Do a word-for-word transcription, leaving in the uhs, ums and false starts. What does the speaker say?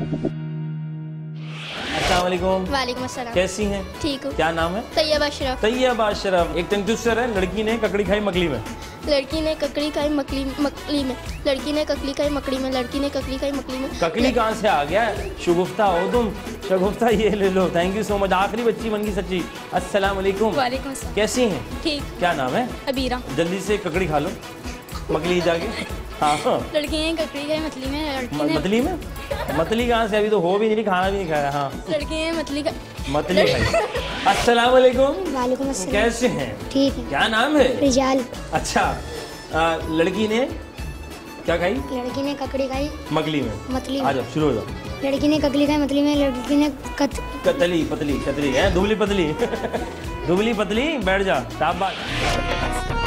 अस्सलाम वालेकुम। वालेकुम अस्सलाम। कैसी हैं? ठीक हूँ। क्या नाम है? तैयबा अशरफ। तैयबा अशरफ। एक टंग है, लड़की ने ककड़ी खाई मकली में। लड़की ने ककड़ी खाई मकली मकली में। लड़की ने ककड़ी खाई मकड़ी में। लड़की ने ककड़ी खाई मकली में। ककड़ी कहाँ से आ गया? शुगुफ्ता हो तुम। शगुफ्ता ये ले लो। Thank you so much. आखिरी बच्ची बन गई सच्ची। अस्सलाम वालेकुम। वालेकुम अस्सलाम। कैसी हैं? ठीक। क्या नाम है? अबीरा। जल्दी से ककड़ी खा लो मकली जाके। हाँ हाँ। लड़की ने ककड़ी खाई मछली में। लड़की ने मतली में? मतली कहाँ से? अभी तो हो भी नहीं, खाना भी नहीं खाया। हाँ। लड़की ने मतली का मतली खाई। अस्सलाम वालेकुम। वालेकुम अस्सलाम। कैसे हैं? ठीक है। क्या नाम है? रिजाल। अच्छा, आ, लड़की ने क्या खाई? लड़की ने ककड़ी खाई मकली में। मतली आ में। जाओ, शुरू हो जाओ। लड़की ने ककड़ी खाई मतली में। लड़की ने कत कतली पतली कतली है, दुबली पतली। दुबली पतली बैठ जा, शाबाश।